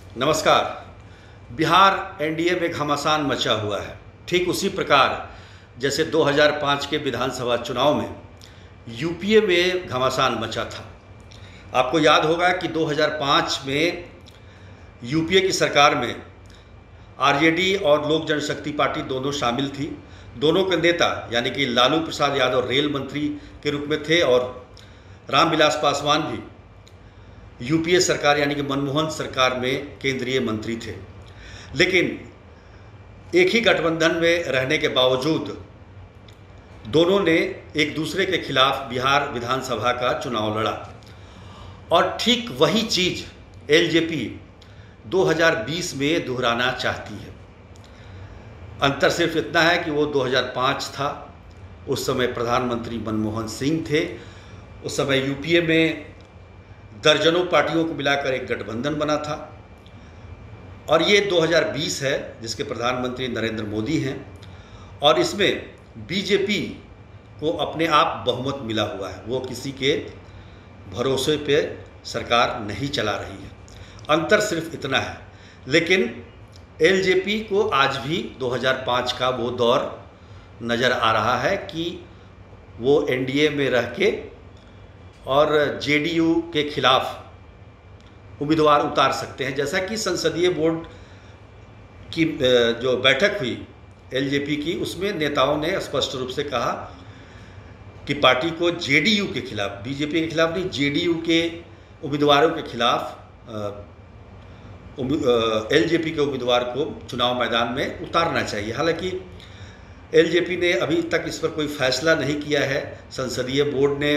नमस्कार। बिहार एनडीए में घमासान मचा हुआ है। ठीक उसी प्रकार जैसे 2005 के विधानसभा चुनाव में यूपीए में घमासान मचा था। आपको याद होगा कि 2005 में यूपीए की सरकार में आरजेडी और लोक जनशक्ति पार्टी दोनों शामिल थी। दोनों के नेता यानी कि लालू प्रसाद यादव रेल मंत्री के रूप में थे और रामविलास पासवान भी यूपीए सरकार यानी कि मनमोहन सरकार में केंद्रीय मंत्री थे। लेकिन एक ही गठबंधन में रहने के बावजूद दोनों ने एक दूसरे के खिलाफ बिहार विधानसभा का चुनाव लड़ा और ठीक वही चीज़ एलजेपी 2020 में दोहराना चाहती है। अंतर सिर्फ इतना है कि वो 2005 था, उस समय प्रधानमंत्री मनमोहन सिंह थे। उस समय यूपीए में दर्जनों पार्टियों को मिलाकर एक गठबंधन बना था और ये 2020 है जिसके प्रधानमंत्री नरेंद्र मोदी हैं और इसमें बीजेपी को अपने आप बहुमत मिला हुआ है। वो किसी के भरोसे पे सरकार नहीं चला रही है। अंतर सिर्फ इतना है। लेकिन एलजेपी को आज भी 2005 का वो दौर नज़र आ रहा है कि वो एनडीए में रह के और जेडीयू के खिलाफ उम्मीदवार उतार सकते हैं। जैसा कि संसदीय बोर्ड की जो बैठक हुई एलजेपी की, उसमें नेताओं ने स्पष्ट रूप से कहा कि पार्टी को जेडीयू के खिलाफ, बीजेपी के खिलाफ नहीं, जेडीयू के उम्मीदवारों के खिलाफ एलजेपी के उम्मीदवार को चुनाव मैदान में उतारना चाहिए। हालांकि एलजेपी ने अभी तक इस पर कोई फैसला नहीं किया है। संसदीय बोर्ड ने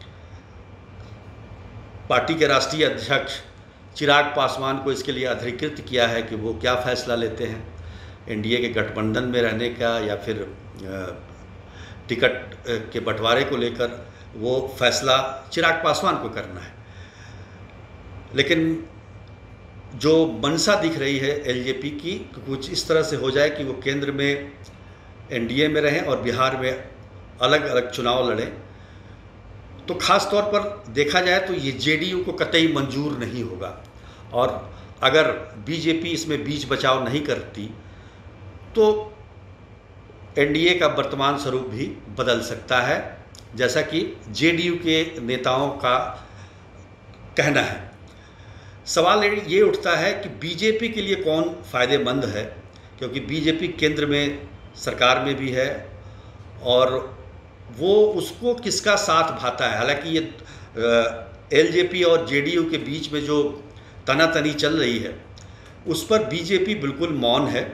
पार्टी के राष्ट्रीय अध्यक्ष चिराग पासवान को इसके लिए अधिकृत किया है कि वो क्या फैसला लेते हैं, एनडीए के गठबंधन में रहने का या फिर टिकट के बंटवारे को लेकर वो फैसला चिराग पासवान को करना है। लेकिन जो मंशा दिख रही है एलजेपी की, कुछ इस तरह से हो जाए कि वो केंद्र में एनडीए में रहें और बिहार में अलग अलग चुनाव लड़ें, तो ख़ास तौर पर देखा जाए तो ये जेडीयू को कतई मंजूर नहीं होगा। और अगर बीजेपी इसमें बीच बचाव नहीं करती तो एनडीए का वर्तमान स्वरूप भी बदल सकता है, जैसा कि जेडीयू के नेताओं का कहना है। सवाल ये उठता है कि बीजेपी के लिए कौन फ़ायदेमंद है, क्योंकि बीजेपी केंद्र में सरकार में भी है और वो उसको किसका साथ भाता है। हालांकि ये एलजेपी और जेडीयू के बीच में जो तनातनी चल रही है उस पर बीजेपी बिल्कुल मौन है।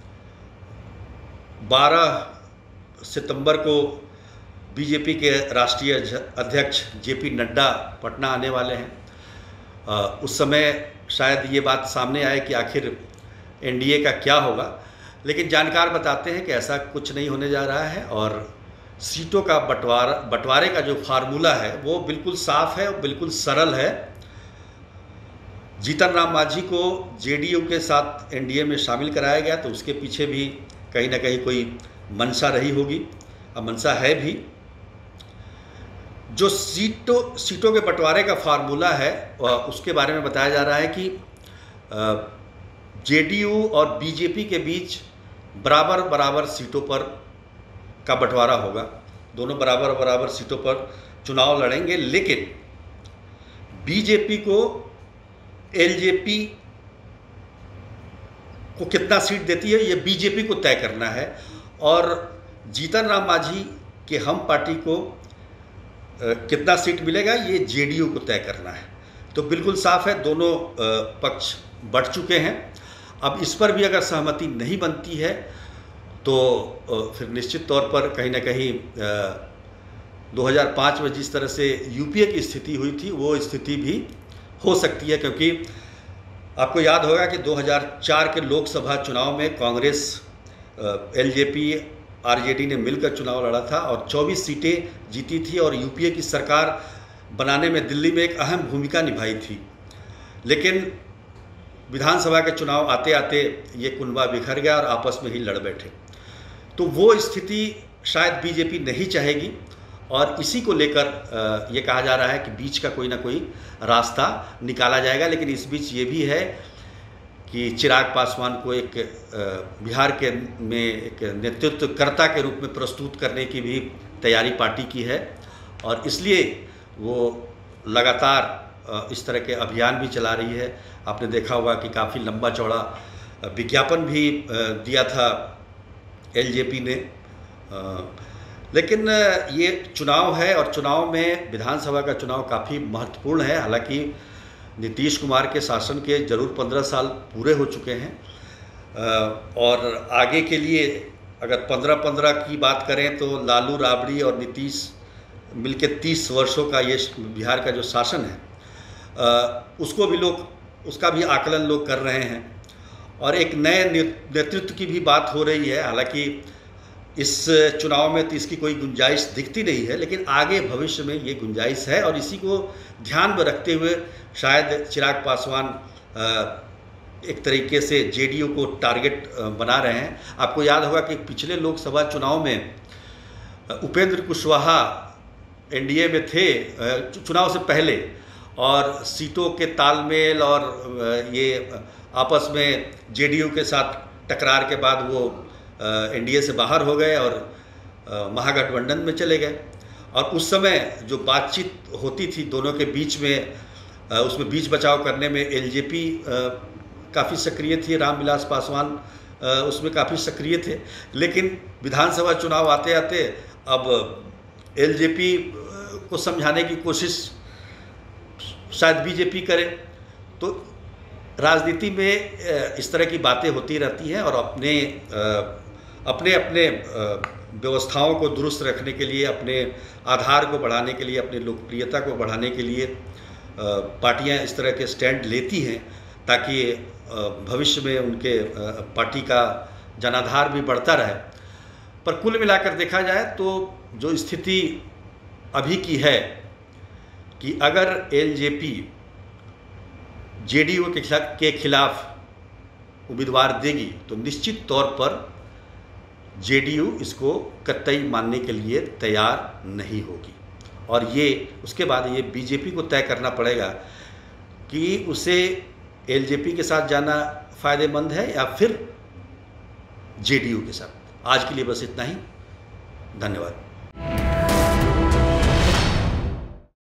12 सितंबर को बीजेपी के राष्ट्रीय अध्यक्ष जेपी नड्डा पटना आने वाले हैं। उस समय शायद ये बात सामने आए कि आखिर एनडीए का क्या होगा, लेकिन जानकार बताते हैं कि ऐसा कुछ नहीं होने जा रहा है और सीटों का बंटवारे का जो फार्मूला है वो बिल्कुल साफ है और बिल्कुल सरल है। जीतन राम मांझी को जेडीयू के साथ एनडीए में शामिल कराया गया, तो उसके पीछे भी कहीं ना कहीं कोई मंशा रही होगी, अब मंशा है भी। जो सीटों के बंटवारे का फार्मूला है उसके बारे में बताया जा रहा है कि जेडीयू और बीजेपी के बीच बराबर बराबर सीटों पर का बंटवारा होगा। दोनों बराबर बराबर सीटों पर चुनाव लड़ेंगे, लेकिन बीजेपी को एलजेपी को कितना सीट देती है ये बीजेपी को तय करना है और जीतन राम मांझी के हम पार्टी को कितना सीट मिलेगा ये जेडीयू को तय करना है। तो बिल्कुल साफ है, दोनों पक्ष बढ़ चुके हैं। अब इस पर भी अगर सहमति नहीं बनती है तो फिर निश्चित तौर पर कहीं ना कहीं 2005 में जिस तरह से यूपीए की स्थिति हुई थी वो स्थिति भी हो सकती है। क्योंकि आपको याद होगा कि 2004 के लोकसभा चुनाव में कांग्रेस, एलजेपी, आरजेडी ने मिलकर चुनाव लड़ा था और 24 सीटें जीती थी और यूपीए की सरकार बनाने में दिल्ली में एक अहम भूमिका निभाई थी। लेकिन विधानसभा के चुनाव आते आते ये कुनबा बिखर गया और आपस में ही लड़ बैठे। तो वो स्थिति शायद बीजेपी नहीं चाहेगी और इसी को लेकर ये कहा जा रहा है कि बीच का कोई ना कोई रास्ता निकाला जाएगा। लेकिन इस बीच ये भी है कि चिराग पासवान को एक बिहार के में एक नेतृत्वकर्ता के रूप में प्रस्तुत करने की भी तैयारी पार्टी की है, और इसलिए वो लगातार इस तरह के अभियान भी चला रही है। आपने देखा होगा कि काफ़ी लंबा चौड़ा विज्ञापन भी दिया था एलजेपी ने। लेकिन ये चुनाव है, और चुनाव में विधानसभा का चुनाव काफ़ी महत्वपूर्ण है। हालांकि नीतीश कुमार के शासन के जरूर 15 साल पूरे हो चुके हैं, और आगे के लिए अगर 15-15 की बात करें तो लालू राबड़ी और नीतीश मिलके 30 वर्षों का ये बिहार का जो शासन है उसको भी लोग, उसका भी आकलन लोग कर रहे हैं, और एक नए नेतृत्व की भी बात हो रही है। हालांकि इस चुनाव में तो इसकी कोई गुंजाइश दिखती नहीं है, लेकिन आगे भविष्य में ये गुंजाइश है, और इसी को ध्यान में रखते हुए शायद चिराग पासवान एक तरीके से जेडीयू को टारगेट बना रहे हैं। आपको याद होगा कि पिछले लोकसभा चुनाव में उपेंद्र कुशवाहा एनडीए में थे चुनाव से पहले, और सीटों के तालमेल और ये आपस में जेडीयू के साथ टकरार के बाद वो एनडीए से बाहर हो गए और महागठबंधन में चले गए। और उस समय जो बातचीत होती थी दोनों के बीच में, उसमें बीच बचाव करने में एलजेपी काफ़ी सक्रिय थी, रामविलास पासवान उसमें काफ़ी सक्रिय थे। लेकिन विधानसभा चुनाव आते आते अब एलजेपी को समझाने की कोशिश शायद बीजेपी करे। तो राजनीति में इस तरह की बातें होती रहती हैं, और अपने अपने व्यवस्थाओं को दुरुस्त रखने के लिए, अपने आधार को बढ़ाने के लिए, अपनी लोकप्रियता को बढ़ाने के लिए पार्टियां इस तरह के स्टैंड लेती हैं, ताकि भविष्य में उनके पार्टी का जनाधार भी बढ़ता रहे। पर कुल मिलाकर देखा जाए तो जो स्थिति अभी की है कि अगर एलजेपी जेडीयू के खिलाफ उम्मीदवार देगी तो निश्चित तौर पर जेडीयू इसको कतई मानने के लिए तैयार नहीं होगी, और ये उसके बाद ये बीजेपी को तय करना पड़ेगा कि उसे एलजेपी के साथ जाना फ़ायदेमंद है या फिर जेडीयू के साथ। आज के लिए बस इतना ही। धन्यवाद।